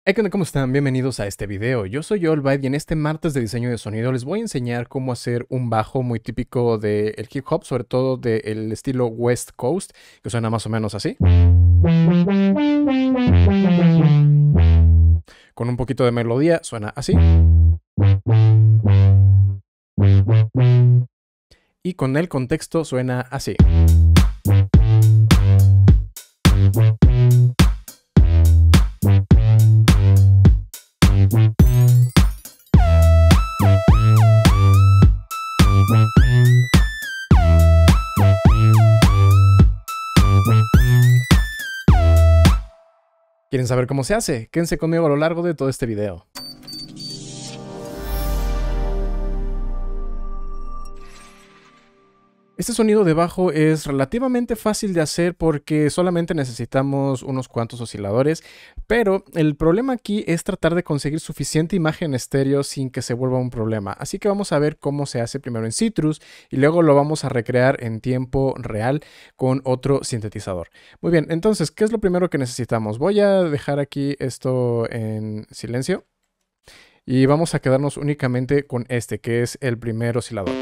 Hey, ¿qué onda? ¿Cómo están? Bienvenidos a este video. Yo soy Olbaid y en este martes de diseño de sonido les voy a enseñar cómo hacer un bajo muy típico del hip hop, sobre todo del estilo West Coast, que suena más o menos así. Con un poquito de melodía suena así. Y con el contexto suena así. ¿Quieren saber cómo se hace? Quédense conmigo a lo largo de todo este video. Este sonido de bajo es relativamente fácil de hacer porque solamente necesitamos unos cuantos osciladores, pero el problema aquí es tratar de conseguir suficiente imagen estéreo sin que se vuelva un problema. Así que vamos a ver cómo se hace primero en Citrus y luego lo vamos a recrear en tiempo real con otro sintetizador. Muy bien, entonces, ¿qué es lo primero que necesitamos? Voy a dejar aquí esto en silencio y vamos a quedarnos únicamente con este, que es el primer oscilador.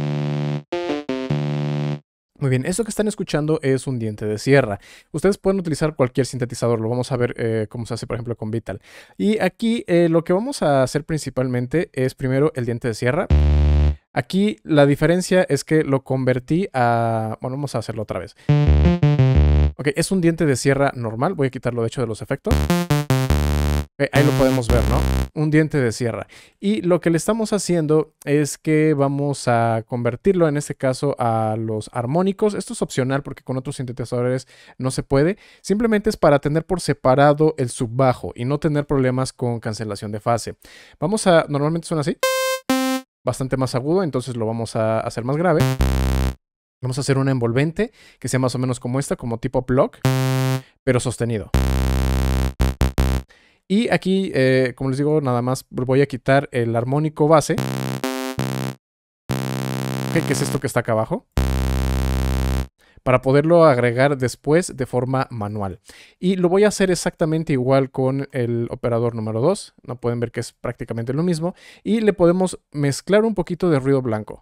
Muy bien, esto que están escuchando es un diente de sierra. Ustedes pueden utilizar cualquier sintetizador, lo vamos a ver cómo se hace por ejemplo con Vital. Y aquí lo que vamos a hacer principalmente es primero el diente de sierra. Aquí la diferencia es que lo convertí a... Bueno, vamos a hacerlo otra vez. Ok, es un diente de sierra normal, voy a quitarlo de hecho de los efectos. Ahí lo podemos ver, ¿no? Un diente de sierra. Y lo que le estamos haciendo es que vamos a convertirlo, en este caso, a los armónicos. Esto es opcional porque con otros sintetizadores no se puede. Simplemente es para tener por separado el subbajo y no tener problemas con cancelación de fase. Normalmente suena así. Bastante más agudo, entonces lo vamos a hacer más grave. Vamos a hacer una envolvente que sea más o menos como esta, como tipo plug, pero sostenido. Y aquí, como les digo, nada más voy a quitar el armónico base, que es esto que está acá abajo, para poderlo agregar después de forma manual. Y lo voy a hacer exactamente igual con el operador número 2. No pueden ver que es prácticamente lo mismo. Y le podemos mezclar un poquito de ruido blanco.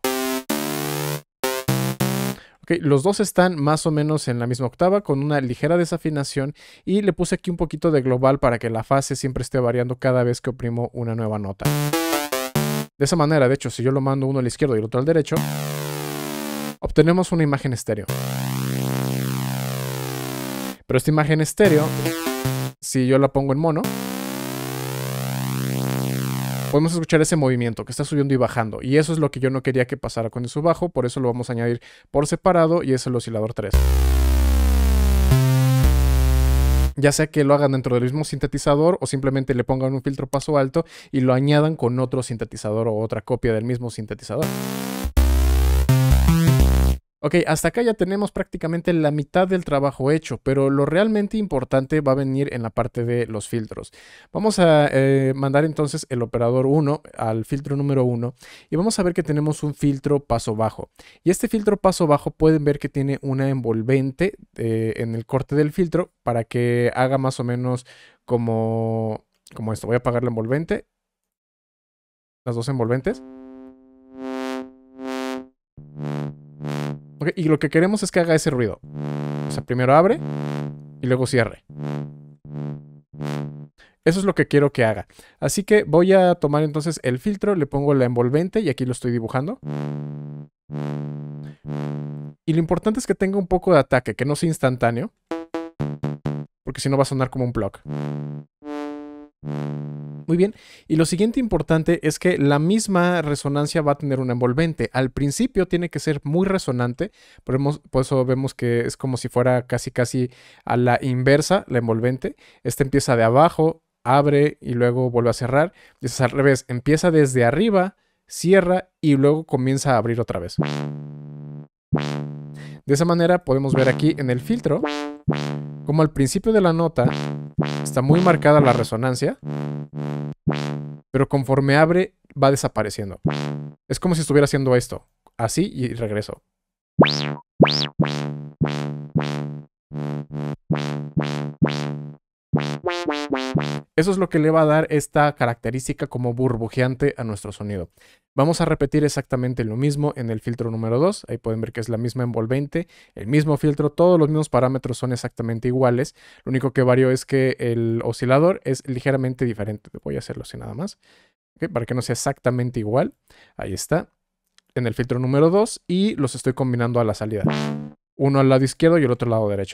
Okay, los dos están más o menos en la misma octava con una ligera desafinación y le puse aquí un poquito de global para que la fase siempre esté variando cada vez que oprimo una nueva nota. De esa manera, de hecho, si yo lo mando uno al izquierdo y el otro al derecho, obtenemos una imagen estéreo. Pero esta imagen estéreo, si yo la pongo en mono, podemos escuchar ese movimiento que está subiendo y bajando. Y eso es lo que yo no quería que pasara con el subbajo. Por eso lo vamos a añadir por separado y es el oscilador 3. Ya sea que lo hagan dentro del mismo sintetizador o simplemente le pongan un filtro paso alto y lo añadan con otro sintetizador o otra copia del mismo sintetizador. Ok, hasta acá ya tenemos prácticamente la mitad del trabajo hecho, pero lo realmente importante va a venir en la parte de los filtros. Vamos a mandar entonces el operador 1 al filtro número 1 y vamos a ver que tenemos un filtro paso bajo. Y este filtro paso bajo pueden ver que tiene una envolvente en el corte del filtro para que haga más o menos como esto. Voy a apagar la envolvente, las dos envolventes. Okay, y lo que queremos es que haga ese ruido. O sea, primero abre y luego cierre. Eso es lo que quiero que haga. Así que voy a tomar entonces el filtro, le pongo la envolvente y aquí lo estoy dibujando. Y lo importante es que tenga un poco de ataque, que no sea instantáneo. Porque si no va a sonar como un plug. Muy bien, y lo siguiente importante es que la misma resonancia va a tener una envolvente. Al principio tiene que ser muy resonante, por eso vemos que es como si fuera casi a la inversa la envolvente. Este empieza de abajo, abre y luego vuelve a cerrar. Y es al revés, empieza desde arriba, cierra y luego comienza a abrir otra vez. De esa manera podemos ver aquí en el filtro como al principio de la nota está muy marcada la resonancia, pero conforme abre va desapareciendo. Es como si estuviera haciendo esto, así y regreso. Eso es lo que le va a dar esta característica como burbujeante a nuestro sonido. Vamos a repetir exactamente lo mismo en el filtro número 2. Ahí pueden ver que es la misma envolvente, el mismo filtro, todos los mismos parámetros son exactamente iguales. Lo único que varió es que el oscilador es ligeramente diferente. Voy a hacerlo así nada más, ¿okay? Para que no sea exactamente igual. Ahí está, en el filtro número 2 y los estoy combinando a la salida. Uno al lado izquierdo y el otro al lado derecho.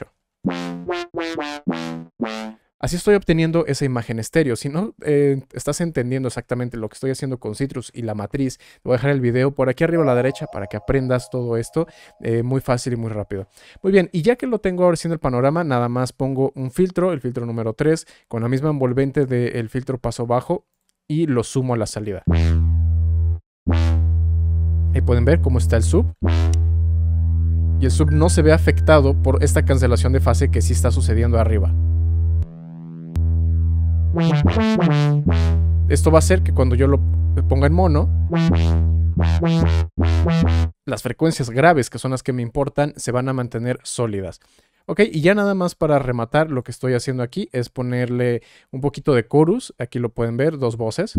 Así estoy obteniendo esa imagen estéreo. Si no estás entendiendo exactamente lo que estoy haciendo con Sytrus y la matriz, te voy a dejar el video por aquí arriba a la derecha para que aprendas todo esto muy fácil y muy rápido. Muy bien, y ya que lo tengo ahora haciendo el panorama, nada más pongo un filtro, el filtro número 3, con la misma envolvente del filtro paso bajo y lo sumo a la salida. Ahí pueden ver cómo está el sub. Y el sub no se ve afectado por esta cancelación de fase que sí está sucediendo arriba. Esto va a hacer que cuando yo lo ponga en mono, las frecuencias graves, que son las que me importan, se van a mantener sólidas. Ok, y ya nada más para rematar, lo que estoy haciendo aquí es ponerle un poquito de chorus. Aquí lo pueden ver, 2 voces.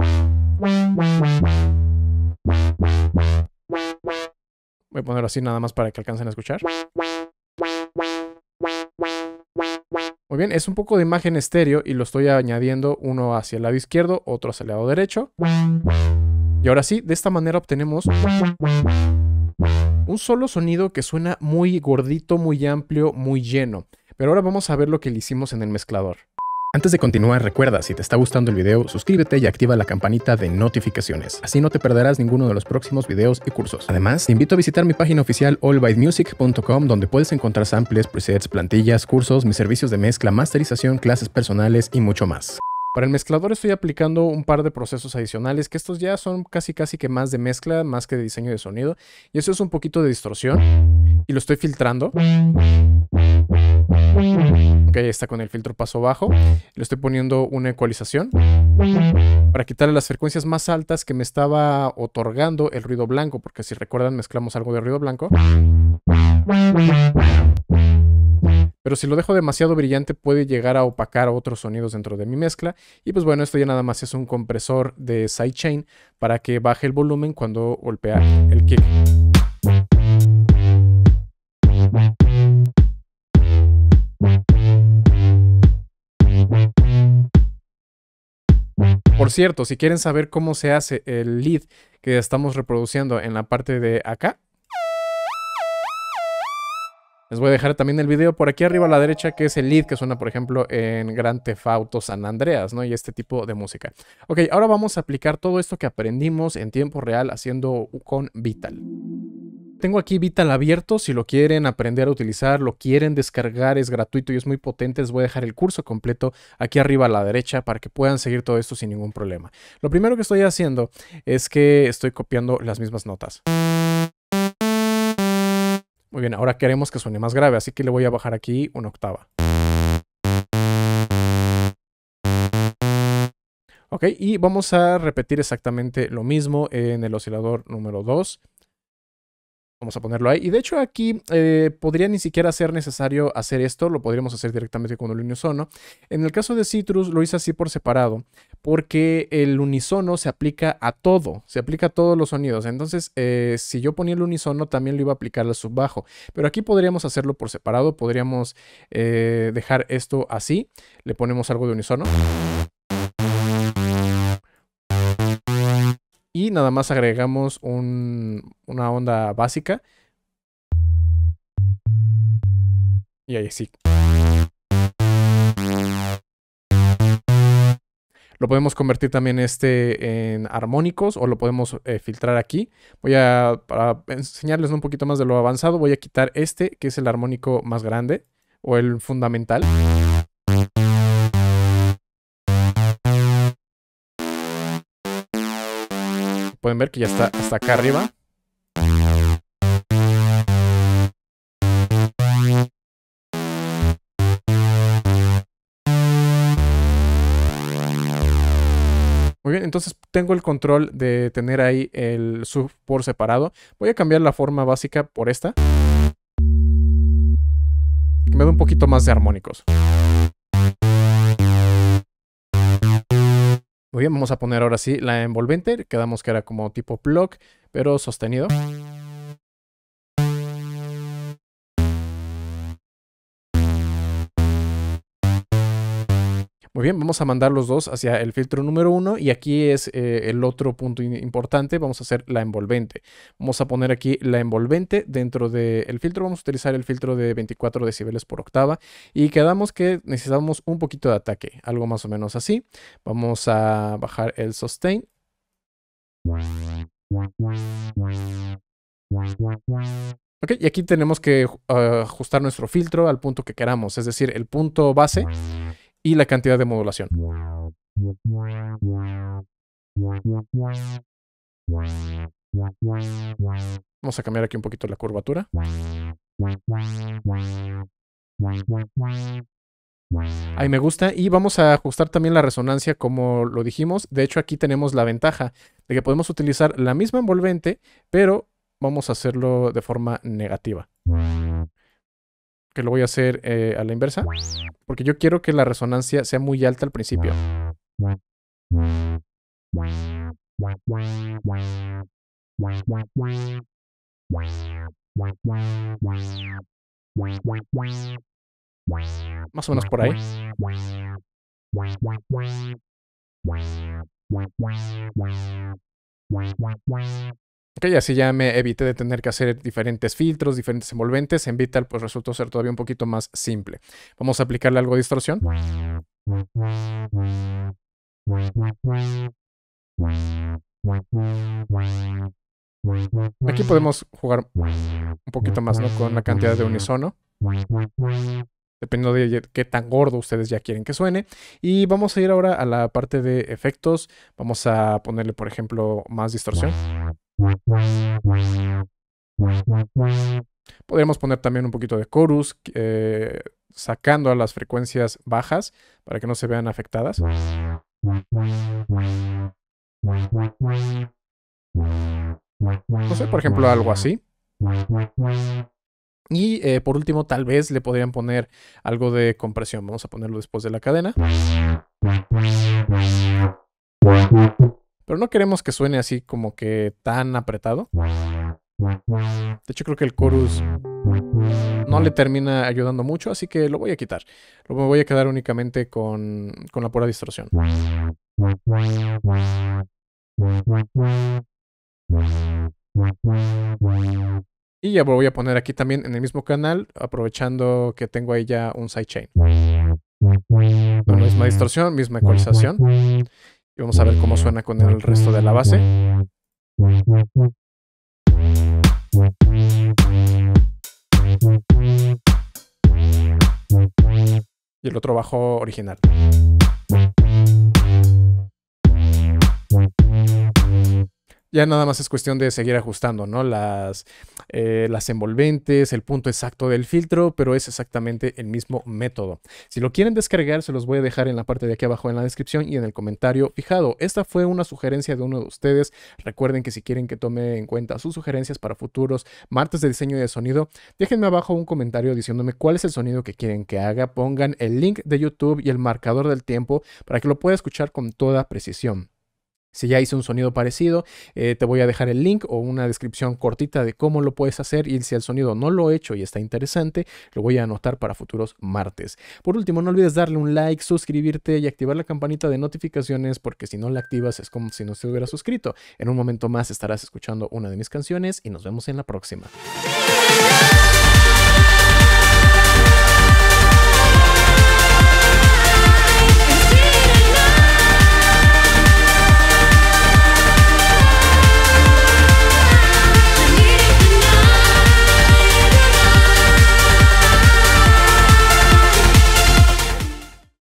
Voy a ponerlo así nada más para que alcancen a escuchar. Muy bien, es un poco de imagen estéreo y lo estoy añadiendo uno hacia el lado izquierdo, otro hacia el lado derecho. Y ahora sí, de esta manera obtenemos un solo sonido que suena muy gordito, muy amplio, muy lleno. Pero ahora vamos a ver lo que le hicimos en el mezclador. Antes de continuar, recuerda, si te está gustando el video, suscríbete y activa la campanita de notificaciones. Así no te perderás ninguno de los próximos videos y cursos. Además, te invito a visitar mi página oficial allbymusic.com, donde puedes encontrar samples, presets, plantillas, cursos, mis servicios de mezcla, masterización, clases personales y mucho más. Para el mezclador estoy aplicando un par de procesos adicionales, que estos ya son casi que más de mezcla, más que de diseño de sonido. Y eso es un poquito de distorsión. Y lo estoy filtrando. Ok, está con el filtro paso bajo. Le estoy poniendo una ecualización para quitarle las frecuencias más altas que me estaba otorgando el ruido blanco, porque si recuerdan mezclamos algo de ruido blanco. Pero si lo dejo demasiado brillante puede llegar a opacar a otros sonidos dentro de mi mezcla. Y pues bueno, esto ya nada más es un compresor de sidechain para que baje el volumen cuando golpea el kick. Por cierto, si quieren saber cómo se hace el lead que estamos reproduciendo en la parte de acá, les voy a dejar también el video por aquí arriba a la derecha, que es el lead que suena, por ejemplo, en Grand Theft Auto San Andreas, ¿no? Y este tipo de música. Ok, ahora vamos a aplicar todo esto que aprendimos en tiempo real haciendo con Vital. Tengo aquí Vital abierto, si lo quieren aprender a utilizar, lo quieren descargar, es gratuito y es muy potente. Les voy a dejar el curso completo aquí arriba a la derecha para que puedan seguir todo esto sin ningún problema. Lo primero que estoy haciendo es que estoy copiando las mismas notas. Muy bien, ahora queremos que suene más grave, así que le voy a bajar aquí una octava. Ok, y vamos a repetir exactamente lo mismo en el oscilador número 2. Vamos a ponerlo ahí. Y de hecho aquí podría ni siquiera ser necesario hacer esto. Lo podríamos hacer directamente con el unisono. En el caso de Sytrus lo hice así por separado. Porque el unisono se aplica a todo. Se aplica a todos los sonidos. Entonces si yo ponía el unisono también lo iba a aplicar al subbajo. Pero aquí podríamos hacerlo por separado. Podríamos dejar esto así. Le ponemos algo de unisono. Y nada más agregamos una onda básica. Y ahí sí. Lo podemos convertir también en armónicos o lo podemos filtrar aquí. Para enseñarles un poquito más de lo avanzado, voy a quitar este, que es el armónico más grande o el fundamental. Pueden ver que ya está hasta acá arriba. Muy bien, entonces tengo el control de tener ahí el sub por separado. Voy a cambiar la forma básica por esta, que me da un poquito más de armónicos. Muy bien, vamos a poner ahora sí la envolvente. Quedamos que era como tipo plug, pero sostenido. Muy bien, vamos a mandar los dos hacia el filtro número 1 y aquí es el otro punto importante. Vamos a hacer la envolvente. Vamos a poner aquí la envolvente dentro del filtro. Vamos a utilizar el filtro de 24 decibeles por octava y quedamos que necesitamos un poquito de ataque, algo más o menos así. Vamos a bajar el sustain. Ok, y aquí tenemos que ajustar nuestro filtro al punto que queramos, es decir, el punto base y la cantidad de modulación. Vamos a cambiar aquí un poquito la curvatura. Ahí me gusta. Y vamos a ajustar también la resonancia como lo dijimos. De hecho, aquí tenemos la ventaja de que podemos utilizar la misma envolvente, pero vamos a hacerlo de forma negativa. Que lo voy a hacer a la inversa, porque yo quiero que la resonancia sea muy alta al principio. Más o menos por ahí. Ok, así ya me evité de tener que hacer diferentes filtros, diferentes envolventes. En Vital pues resultó ser todavía un poquito más simple. Vamos a aplicarle algo de distorsión. Aquí podemos jugar un poquito más, ¿no? Con la cantidad de unisono. Dependiendo de qué tan gordo ustedes ya quieren que suene. Y vamos a ir ahora a la parte de efectos. Vamos a ponerle, por ejemplo, más distorsión. Podríamos poner también un poquito de chorus, sacando a las frecuencias bajas para que no se vean afectadas. No sé, por ejemplo, algo así. Y por último, tal vez le podrían poner algo de compresión. Vamos a ponerlo después de la cadena. Pero no queremos que suene así como que tan apretado. De hecho, creo que el chorus no le termina ayudando mucho, así que lo voy a quitar. Me voy a quedar únicamente con la pura distorsión. Y ya voy a poner aquí también en el mismo canal, aprovechando que tengo ahí ya un sidechain. La misma distorsión, misma ecualización. Y vamos a ver cómo suena con el resto de la base. Y el otro bajo original. Ya nada más es cuestión de seguir ajustando, ¿no? Las envolventes, el punto exacto del filtro, pero es exactamente el mismo método. Si lo quieren descargar, se los voy a dejar en la parte de aquí abajo en la descripción y en el comentario fijado. Esta fue una sugerencia de uno de ustedes. Recuerden que si quieren que tome en cuenta sus sugerencias para futuros martes de diseño de sonido, déjenme abajo un comentario diciéndome cuál es el sonido que quieren que haga. Pongan el link de YouTube y el marcador del tiempo para que lo pueda escuchar con toda precisión. Si ya hice un sonido parecido, te voy a dejar el link o una descripción cortita de cómo lo puedes hacer, y si el sonido no lo he hecho y está interesante, lo voy a anotar para futuros martes. Por último, no olvides darle un like, suscribirte y activar la campanita de notificaciones, porque si no la activas es como si no se hubiera suscrito. En un momento más estarás escuchando una de mis canciones y nos vemos en la próxima.